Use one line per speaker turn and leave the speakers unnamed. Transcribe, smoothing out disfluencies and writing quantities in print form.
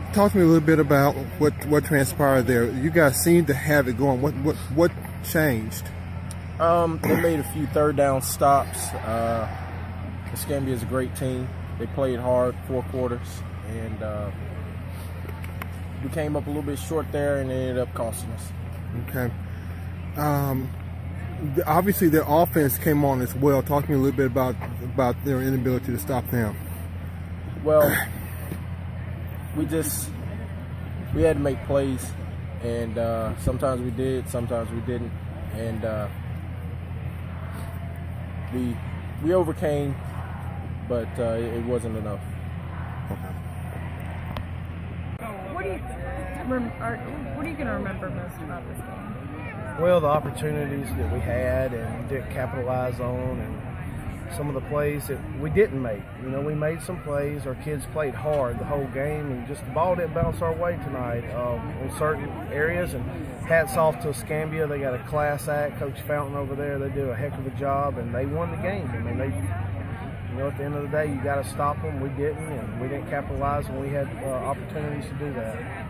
talk to me a little bit about what transpired there. You guys seem to have it going. What changed?
They made a few third down stops. Escambia is a great team. They played hard 4 quarters, and we came up a little bit short there, and it ended up costing us.
Okay. Obviously, their offense came on as well. Talk to me a little bit about their inability to stop them.
Well, we had to make plays, and sometimes we did, sometimes we didn't, and we overcame, but it wasn't enough.
Okay.
What are you going to remember most about this game?
Well, the opportunities that we had and didn't capitalize on, and some of the plays that we didn't make. You know, we made some plays. Our kids played hard the whole game, and just the ball didn't bounce our way tonight in certain areas. And hats off to Escambia. They got a class act, Coach Fountain over there. They do a heck of a job, and they won the game. I mean, you know, at the end of the day, you got to stop them. We didn't, and we didn't capitalize when we had opportunities to do that.